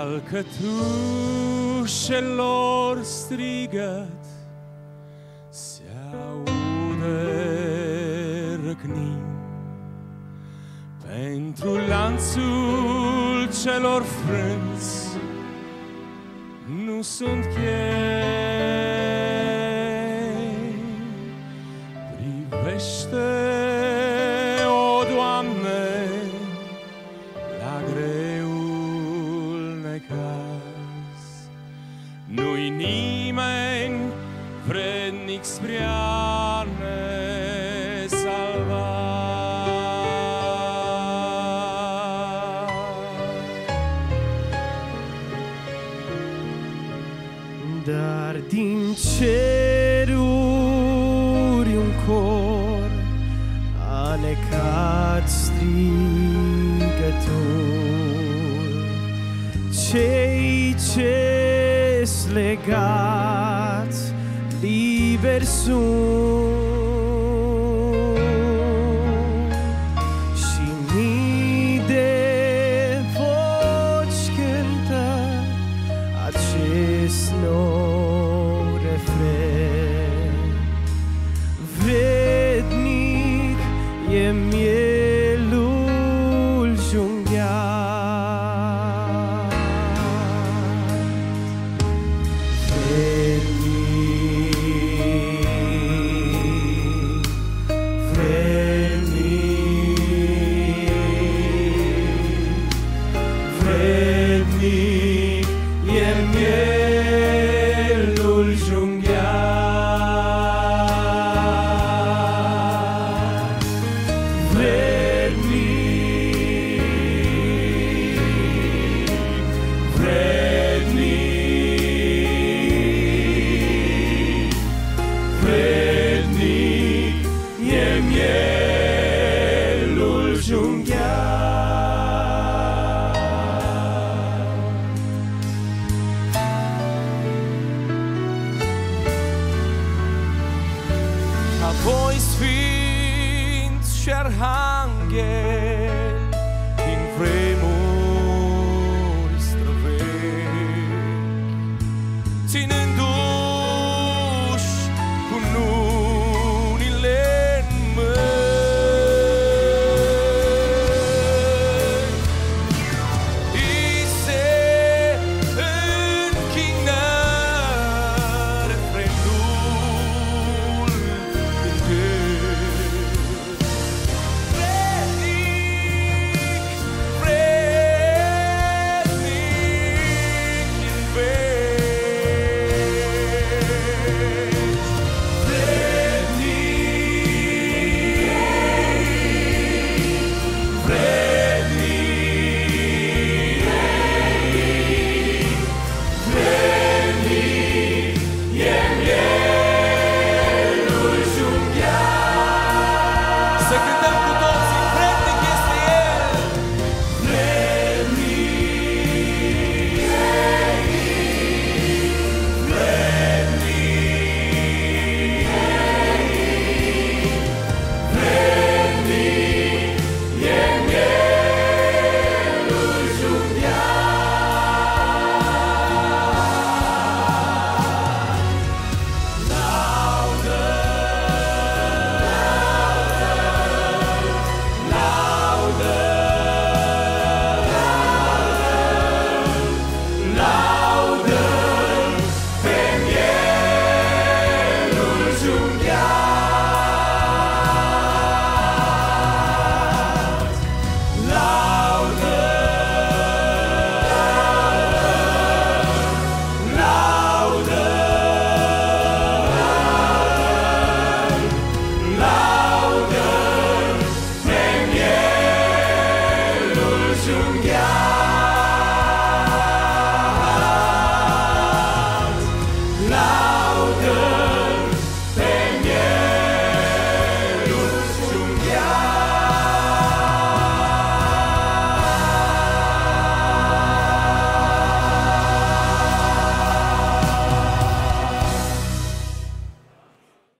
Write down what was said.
al cătușelor strigăt se aude răcnind. Pentru lanțul celor frânți nu sunt chei. Privește, o Doamne, la greul necaz. Nu-i nimeni vrednic spre a ne salva. Dar din ceruri un cor a necat strigător. Cei ce-s legați liberi sunt și mii de voci cântă acest nou refren. Vrednic e mielul junghiat, vrednic, vrednic, vrednic e mielul junghiat. Vrednic, vrednic, vrednic e mielul junghiat. A voi sfinți și arhangheli,